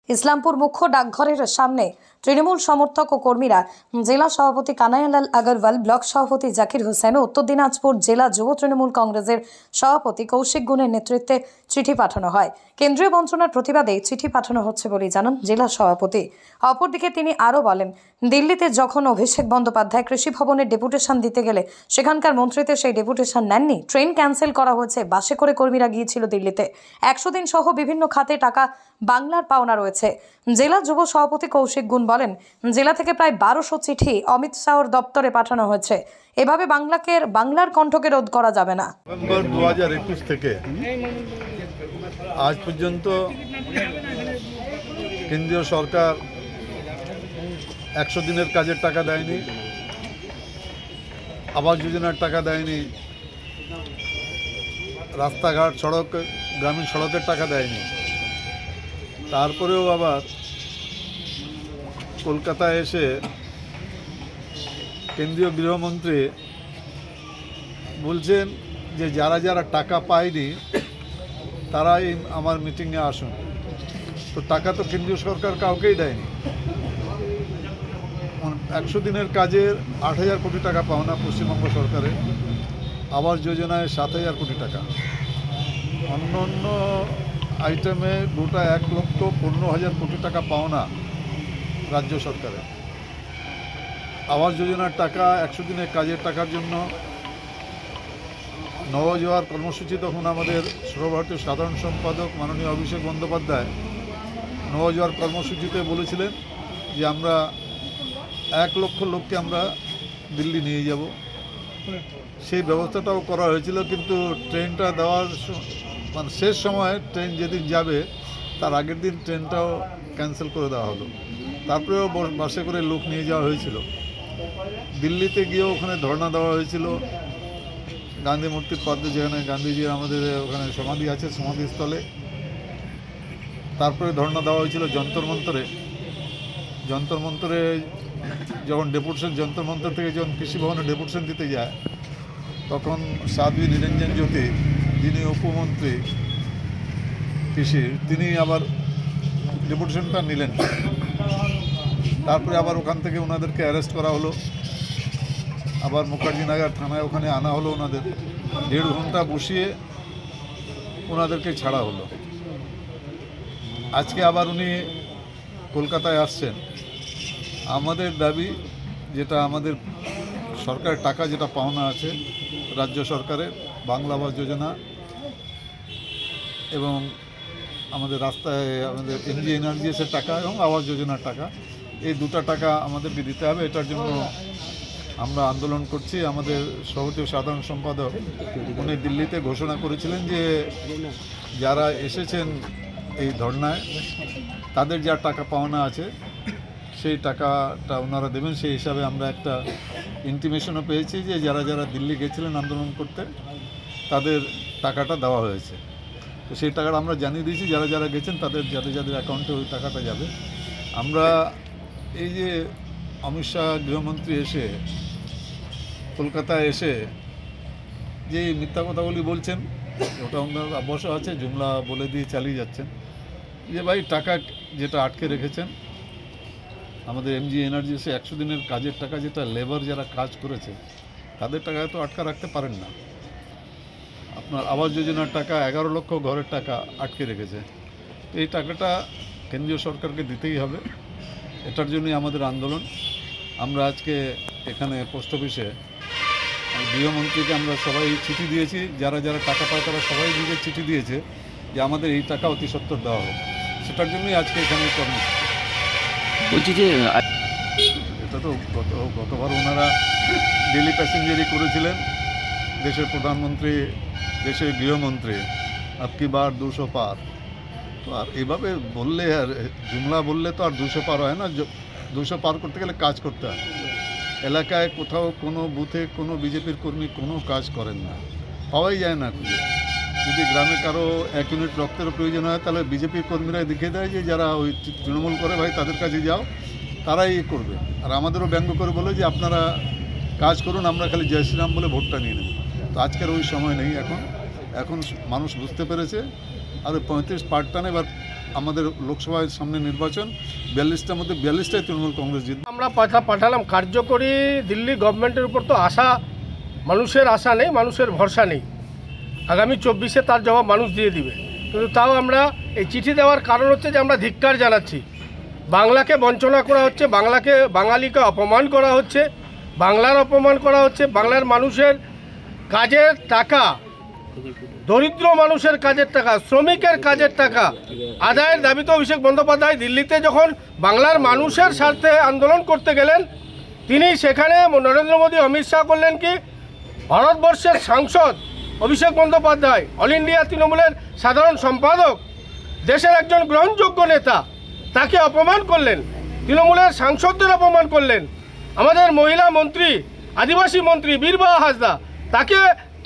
ইসলামপুর মুখ্য ডাকঘরের সামনে তৃণমূল সমর্থক ও কর্মীরা জেলা সভাপতি কানাইয়ালাল আগরওয়াল, ব্লক সভাপতি জাকির হোসেন ও উত্তর দিনাজপুর জেলা যুব তৃণমূল কংগ্রেসের সভাপতি কৌশিক গুণের নেতৃত্বে চিঠি পাঠানো হয়। কেন্দ্রীয় বঞ্চনার প্রতিবাদে চিঠি পাঠানো হচ্ছে বলে জানান জেলা সভাপতি। অপরদিকে তিনি আরও বলেন, দিল্লিতে যখন অভিষেক বন্দ্যোপাধ্যায় কৃষি ভবনের ডেপুটেশন দিতে গেলে সেখানকার মন্ত্রীতে সেই ডেপুটেশন নেননি, ট্রেন ক্যান্সেল করা হয়েছে, বাসে করে কর্মীরা গিয়েছিল দিল্লিতে। 100 দিন সহ বিভিন্ন খাতে টাকা বাংলার পাওনা রয়েছে। জেলা যুব সভাপতি কৌশিক গুণ বলেন, জেলা থেকে প্রায় 1200 চিঠি অমিত শাহর দপ্তরে পাঠানো হয়েছে। এভাবে বাংলার কণ্ঠকে রোধ করা যাবে না। নভেম্বর 2021 থেকে আজ পর্যন্ত কেন্দ্রীয় সরকার 100 দিনের কাজের টাকা দেয়নি, আবাস যোজনার টাকা দেয়নি, রাস্তাঘাট সড়ক গ্রামীণ সড়কের টাকা দেয়নি। তারপরেও আবার কলকাতায় এসে কেন্দ্রীয় গৃহমন্ত্রী বলছেন যে যারা যারা টাকা পায়নি তারাই আমার মিটিংয়ে আসুন। তো টাকা তো কেন্দ্রীয় সরকার কাউকেই দেয়নি। 100 দিনের কাজের 8,000 কোটি টাকা পাওনা পশ্চিমবঙ্গ সরকারের, আবাস যোজনায় 7,000 কোটি টাকা, অন্য অন্য আইটেমে গোটা 1,15,000 কোটি টাকা পাওনা রাজ্য সরকারের। আবাস যোজনার টাকা 100 দিনের কাজের টাকার জন্য নবজোয়ার কর্মসূচি, তখন আমাদের সর্বভারতীয় সাধারণ সম্পাদক মাননীয় অভিষেক বন্দ্যোপাধ্যায় নবজোয়ার কর্মসূচিতে বলেছিলেন যে আমরা 1 লক্ষ লোককে আমরা দিল্লি নিয়ে যাব। সেই ব্যবস্থাটাও করা হয়েছিল, কিন্তু ট্রেনটা দেওয়ার মানে শেষ সময়ে ট্রেন যেদিন যাবে তার আগের দিন ট্রেনটাও ক্যান্সেল করে দেওয়া হলো। তারপরেও বাসে করে লোক নিয়ে যাওয়া হয়েছিল। দিল্লিতে গিয়েও ওখানে ধর্ণা দেওয়া হয়েছিল গান্ধী মূর্তির পাশে, যেখানে গান্ধীজির আমাদের ওখানে সমাধি আছে, সমাধিস্থলে। তারপরে ধর্ণা দেওয়া হয়েছিল যন্তর মন্তরে যখন ডেপুটেশন, যন্তর মন্তর থেকে যখন কৃষি ভবনে ডেপুটেশন দিতে যায়, তখন সাধ্বী নিরঞ্জন জ্যোতি, যিনি উপমন্ত্রী কৃষির, তিনি আবার ডেপুটেশনটা নিলেন। তারপরে আবার ওখান থেকে ওনাদেরকে অ্যারেস্ট করা হলো, আবার মুখার্জিনগর থানায় ওখানে আনা হলো, ওনাদের 1.5 ঘন্টা বসিয়ে ওনাদেরকে ছাড়া হলো। আজকে আবার উনি কলকাতায় আসছেন। আমাদের দাবি, যেটা আমাদের সরকারের টাকা যেটা পাওনা আছে রাজ্য সরকারের, বাংলা আবাস যোজনা এবং আমাদের রাস্তায় আমাদের এনজি এনার্জিএসের টাকা এবং আবাস যোজনার টাকা, এই দুটো টাকা আমাদেরকে দিতে হবে। এটার জন্য আমরা আন্দোলন করছি। আমাদের সভাপতি সাধারণ সম্পাদক উনি দিল্লিতে ঘোষণা করেছিলেন যে যারা এসেছেন এই ধর্নায় তাদের যা টাকা পাওনা আছে সেই টাকাটা ওনারা দেবেন। সেই হিসাবে আমরা একটা ইন্টিমেশনও পেয়েছি যে যারা যারা দিল্লি গেছিলেন আন্দোলন করতে তাদের টাকাটা দেওয়া হয়েছে। তো সেই টাকাটা আমরা জানিয়ে দিয়েছি, যারা যারা গেছেন তাদের যাদের অ্যাকাউন্টে ওই টাকাটা যাবে। আমরা এই যে অমিত শাহ গৃহমন্ত্রী এসে কলকাতায় এসে যে মিথ্যা কথাগুলি বলছেন, ওটা ওনার অবশ্য আছে, জুমলা বলে দিয়ে চালিয়ে যাচ্ছেন যে ভাই টাকা যেটা আটকে রেখেছেন আমাদের এমজি এনার্জিসে 100 দিনের কাজের টাকা, যেটা লেবার যারা কাজ করেছে তাদের টাকা তো আটকা রাখতে পারেন না। আপনার আবাস যোজনার টাকা 11 লক্ষ ঘরের টাকা আটকে রেখেছে। এই টাকাটা কেন্দ্রীয় সরকারকে দিতেই হবে। এটার জন্যই আমাদের আন্দোলন। আমরা আজকে এখানে পোস্ট অফিসে গৃহমন্ত্রীকে আমরা সবাই চিঠি দিয়েছি, যারা যারা টাকা পায় তারা সবাই নিজের চিঠি দিয়েছে যে আমাদের এই টাকা অতি সত্বর দেওয়া হোক। সেটার জন্যই আজকে এখানে কর্মসূচি। বলছি যে এটা তো গতবার ওনারা ডেলি প্যাসেঞ্জারই করেছিলেন, দেশের প্রধানমন্ত্রী, দেশের গৃহমন্ত্রী, আপকি বার 200 পার। তো আর এভাবে বললে, আর জুমলা বললে তো আর 200 পার হয় না। 200 পার করতে গেলে কাজ করতে হয়। এলাকায় কোথাও কোনো বুথে কোনো বিজেপির কর্মী কোনো কাজ করেন না, পাওয়াই যায় না খুঁজে। যদি গ্রামে কারো 1 ইউনিট রক্তের প্রয়োজন হয় তাহলে বিজেপির কর্মীরা দেখিয়ে দেয় যে যারা ওই তৃণমূল করে ভাই তাদের কাছে যাও, তারাই করবে। আর আমাদেরও ব্যঙ্গ করে বলে যে আপনারা কাজ করুন, আমরা খালি জয় শ্রীরাম বলে ভোটটা নিয়ে নেব। তো আজকের ওই সময় নেই। এখন মানুষ বুঝতে পেরেছে। আর 35 পার্ট টানে এবার আমাদের লোকসভার সামনে নির্বাচন, 42টার মধ্যে 42টাই তৃণমূল কংগ্রেস জিতবে। আমরা পাঠালাম কার্যকরী দিল্লি গভর্নমেন্টের উপর তো আশা, মানুষের আশা নেই, মানুষের ভরসা নেই। আগামী 24-এ তার জবাব মানুষ দিয়ে দিবে। কিন্তু তাও আমরা এই চিঠি দেওয়ার কারণ হচ্ছে যে আমরা ধিক্কার জানাচ্ছি। বাংলাকে বঞ্চনা করা হচ্ছে, বাঙালিকে অপমান করা হচ্ছে, বাংলার অপমান করা হচ্ছে, বাংলার মানুষের কাজের টাকা, দরিদ্র মানুষের কাজের টাকা, শ্রমিকের কাজের টাকা আদায়ের দাবিতে অভিষেক বন্দ্যোপাধ্যায় দিল্লিতে যখন বাংলার মানুষের স্বার্থে আন্দোলন করতে গেলেন, তিনি সেখানে নরেন্দ্র মোদী, অমিত শাহ করলেন কি, ভারতবর্ষের সাংসদ অভিষেক বন্দ্যোপাধ্যায়, অল ইন্ডিয়া তৃণমূলের সাধারণ সম্পাদক, দেশের একজন গ্রহণযোগ্য নেতা, তাকে অপমান করলেন, তৃণমূলের সাংসদদের অপমান করলেন। আমাদের মহিলা মন্ত্রী, আদিবাসী মন্ত্রী বীরবাহা হাসদা, তাকে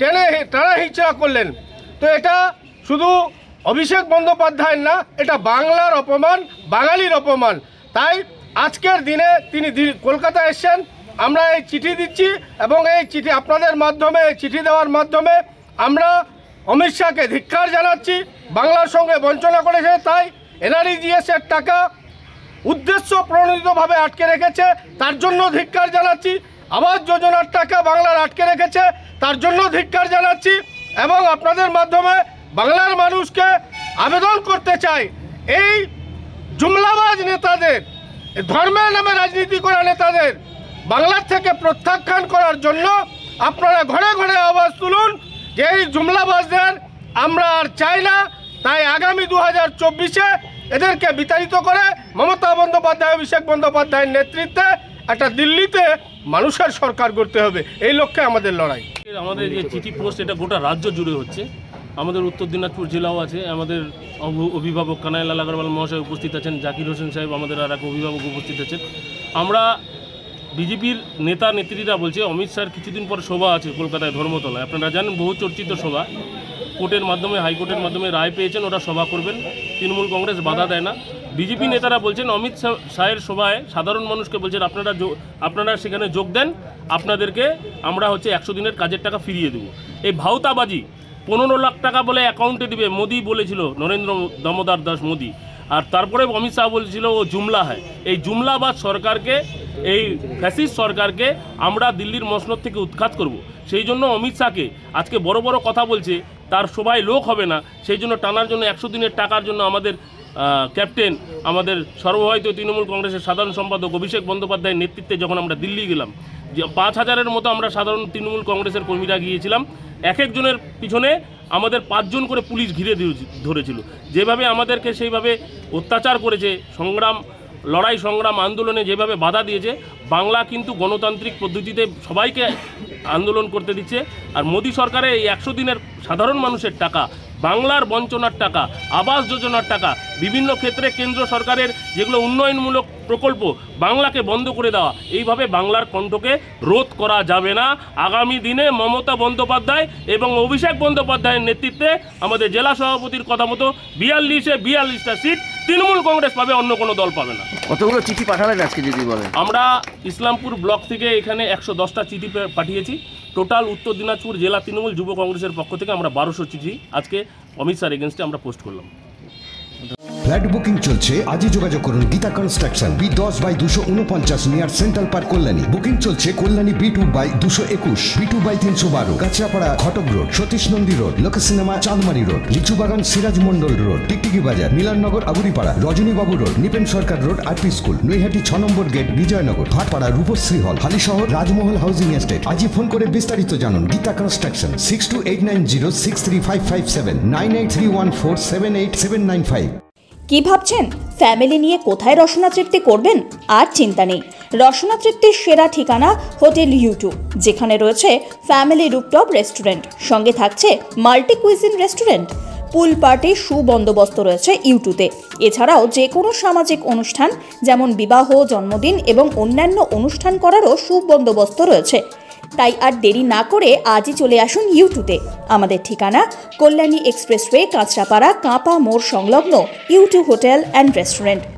টানা হিচড়া করলেন। তো এটা শুধু অভিষেক বন্দ্যোপাধ্যায়ের না, এটা বাংলার অপমান, বাঙালির অপমান। তাই আজকের দিনে তিনি কলকাতায় এসছেন, আমরা এই চিঠি দিচ্ছি এবং এই চিঠি আপনাদের মাধ্যমে, চিঠি দেওয়ার মাধ্যমে আমরা অমিত শাহকে ধিক্কার জানাচ্ছি। বাংলার সঙ্গে বঞ্চনা করেছে, তাই এনআরইজিএসের টাকা উদ্দেশ্য প্রণোদিতভাবে আটকে রেখেছে, তার জন্য ধিক্কার জানাচ্ছি। আবাস যোজনার টাকা বাংলার আটকে রেখেছে, তার জন্য ধিক্কার জানাচ্ছি। এবং আপনাদের মাধ্যমে বাংলার মানুষকে আবেদন করতে চাই, এই জুমলাবাজ নেতাদের, ধর্মের নামে রাজনীতি করা নেতাদের বাংলার থেকে প্রত্যাখ্যান করার জন্য আপনারা ঘরে ঘরে আওয়াজ তুলুন যে এই জুমলাবাজদের আমরা আর চাই না। তাই আগামী 2024-এ এদেরকে বিতাড়িত করে মমতা বন্দ্যোপাধ্যায়, অভিষেক বন্দ্যোপাধ্যায়ের নেতৃত্বে একটা দিল্লিতে মানুষের সরকার গড়তে হবে, এই লক্ষ্যে আমাদের লড়াই। আমাদের যে চিঠি পোস্ট, এটা গোটা রাজ্য জুড়ে হচ্ছে। আমাদের উত্তর দিনাজপুর জেলাও আছে, আমাদের অভিভাবক কানাইলাল আগরওয়াল মহাশয় উপস্থিত আছেন, জাকির হোসেন সাহেব আমাদের আর এক অভিভাবক উপস্থিত আছেন। আমরা বিজেপির নেতা নেত্রীরা বলছে অমিত শাহর কিছুদিন পর সভা আছে কলকাতায় ধর্মতলায়, আপনারা জানেন বহু চর্চিত সভা, কোর্টের মাধ্যমে, হাইকোর্টের মাধ্যমে রায় পেয়েছেন, ওরা সভা করবেন, তৃণমূল কংগ্রেস বাধা দেয় না। বিজেপি নেতারা বলছেন অমিত শাহের সভায় সাধারণ মানুষকে বলছেন আপনারা সেখানে যোগ দেন, আপনাদেরকে আমরা 100 দিনের কাজের টাকা ফিরিয়ে দেবো। এই ভাউতাবাজি 15 লাখ টাকা বলে অ্যাকাউন্টে দিবে, মোদি বলেছিল, নরেন্দ্র দামোদর দাস মোদি। আর তারপরে অমিত শাহ বলেছিল ও জুমলা হয়। এই জুমলাবাদ সরকারকে, এই ফ্যাসিস্ট সরকারকে আমরা দিল্লির মসনদ থেকে উৎখাত করব। সেই জন্য অমিত শাহকে আজকে বড় বড় কথা বলছে, তার সবাই লোক হবে না, সেই জন্য টানার জন্য 100 দিনের টাকার জন্য আমাদের ক্যাপ্টেন, আমাদের সর্বভারতীয় তৃণমূল কংগ্রেসের সাধারণ সম্পাদক অভিষেক বন্দ্যোপাধ্যায়ের নেতৃত্বে যখন আমরা দিল্লি গেলাম, 5000-এর মতো আমরা সাধারণ তৃণমূল কংগ্রেসের কর্মীরা গিয়েছিলাম। এক একজনের পিছনে আমাদের 5 জন করে পুলিশ ঘিরে ধরেছিল। যেভাবে আমাদেরকে সেইভাবে অত্যাচার করেছে, লড়াই সংগ্রাম আন্দোলনে যেভাবে বাধা দিয়েছে, বাংলা কিন্তু গণতান্ত্রিক পদ্ধতিতে সবাইকে আন্দোলন করতে দিচ্ছে। আর মোদী সরকারের এই 100 দিনের সাধারণ মানুষের টাকা, বাংলার বঞ্চনার টাকা, আবাস যোজনার টাকা, বিভিন্ন ক্ষেত্রে কেন্দ্র সরকারের যেগুলো উন্নয়নমূলক প্রকল্প, বাংলাকে বন্ধ করে দেওয়া, এইভাবে বাংলার কণ্ঠকে রোধ করা যাবে না। আগামী দিনে মমতা বন্দ্যোপাধ্যায় এবং অভিষেক বন্দ্যোপাধ্যায়ের নেতৃত্বে আমাদের জেলা সভাপতির কথা মতো 42টা সিট তৃণমূল কংগ্রেস পাবে, অন্য কোনো দল পাবে না। কতগুলো চিঠি পাঠালেন আজকে যদি বলেন? আমরা ইসলামপুর ব্লক থেকে এখানে 110টা চিঠি পাঠিয়েছি। টোটাল উত্তর দিনাজপুর জেলা তৃণমূল যুব কংগ্রেসের পক্ষ থেকে আমরা 1200 চিঠি আজকে অমিত শাহর এগেনস্টে আমরা পোস্ট করলাম। ফ্ল্যাট বুকিং চলছে, আজই যোগাযোগ করুন Gita construction, B10/249 near central park, Kalyani. Booking চলছে Kalyani B2/221, B2/312, Kanchrapara Ghatak road, Satish Nandi road, Lok cinema Chandmari road, Lichubagan Siraj Mondal road, Tiktiki Bazar, Milannagar Aguripara, Rajanibabu road, Nipen Sarkar road, RP school, Naihati 6 number gate, Bijoynagar, Bhatpara, Rupashree hall, Halishahar, Rajmahal housing estate. আজই ফোন করে বিস্তারিত জানুন। গীতা কনস্ট্রাকশন, 6289063557, 9831478795। কি ভাবছেন ফ্যামিলি নিয়ে কোথায় রসনা তৃপ্তি করবেন? আর চিন্তা নেই, রসনা তৃপ্তির সেরা ঠিকানা হোটেল U2, যেখানে রয়েছে ফ্যামিলি রুফটপ রেস্টুরেন্ট, সঙ্গে থাকছে multi cuisine restaurant, pool party সুবন্দোবস্ত রয়েছে U2-তে। এছাড়াও যে কোনো সামাজিক অনুষ্ঠান যেমন বিবাহ, জন্মদিন এবং অন্যান্য অনুষ্ঠান করারও সুবন্দোবস্ত রয়েছে। তাই আর দেরি না করে আজই চলে আসুন U2-তে। আমাদের ঠিকানা কল্যাণী এক্সপ্রেসওয়ে, কাঁচরাপাড়া, কাঁপা মোড় সংলগ্ন U2 হোটেল অ্যান্ড রেস্টুরেন্ট।